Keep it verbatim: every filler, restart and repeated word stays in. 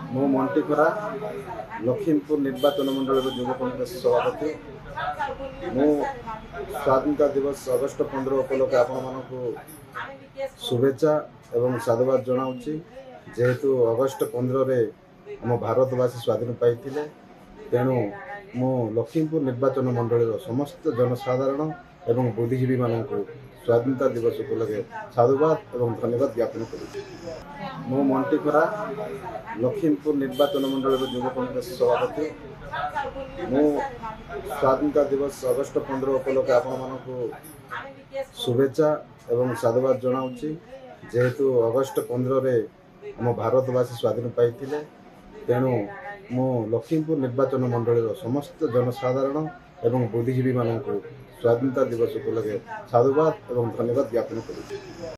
मो मंटीखरा लखीमपुर निर्वाचन मंडल युव कांग्रेस सभापति मु स्वाधीनता दिवस अगस्ट पंद्रह उपलक्षे आपण मानक शुभेच्छा एवं साधुवाद जनाऊँगी। जेहेतु अगस्ट पंद्रह आम भारतवासी स्वाधीन पाई तेणु मु लखीमपुर निर्वाचन मंडल समस्त जनसाधारण एवं बुद्धिजीवी मानक स्वाधीनता दिवस उपलक्षे साधुवाद एवं धन्यवाद ज्ञापन करुच्ची। मो मंटीखरा लखीमपुर निर्वाचन मंडल युव कांग्रेस सभापति मु स्वाधीनता दिवस अगस्ट पंद्रह उपलक्षे आपण मानक शुभेच्छा एवं साधुवाद जनाऊँगी। जेहेतु अगस्ट पंद्रह आम भारतवासी स्वाधीन पाई तेणु मु लखीमपुर निर्वाचन मंडल समस्त जनसाधारण एवं बुद्धिजीवी मानक स्वाधीनता दिवस उपलक्षे साधुवाद एवं धन्यवाद ज्ञापन करुच्ची।